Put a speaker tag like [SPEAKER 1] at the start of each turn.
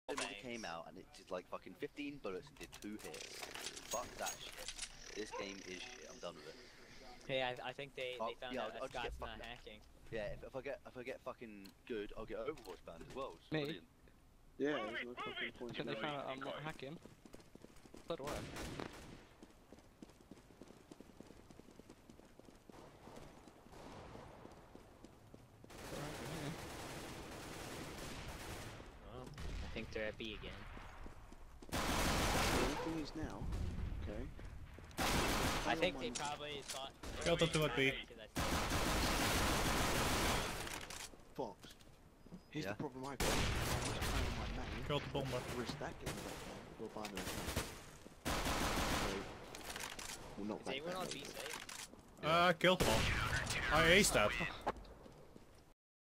[SPEAKER 1] never came out and it did like fucking 15 bullets and did 2 hits. Fuck that shit. This game is shit. I'm done with it.
[SPEAKER 2] Yeah, I think they found out that Scott's not hacking.
[SPEAKER 1] Yeah, if I get fucking good, I'll get Overwatch banned as well. It's
[SPEAKER 3] Me?
[SPEAKER 1] brilliant.
[SPEAKER 4] Yeah, there's no fucking point.
[SPEAKER 3] I think they found out I'm not hacking. So do I.
[SPEAKER 2] Oh, I think they're at B again.
[SPEAKER 4] The only thing is now, okay.
[SPEAKER 2] I think they probably thought.
[SPEAKER 5] Go to what B.
[SPEAKER 4] Fox. Here's
[SPEAKER 1] Yeah.
[SPEAKER 4] the problem I got. I was trying on my main.
[SPEAKER 5] Kill the bomber.
[SPEAKER 4] Risk that getting that one. We'll buy no. So, well, not
[SPEAKER 2] Is
[SPEAKER 4] that
[SPEAKER 2] anyone on
[SPEAKER 4] bad.
[SPEAKER 2] B safe?
[SPEAKER 5] Killed them all. I aced that.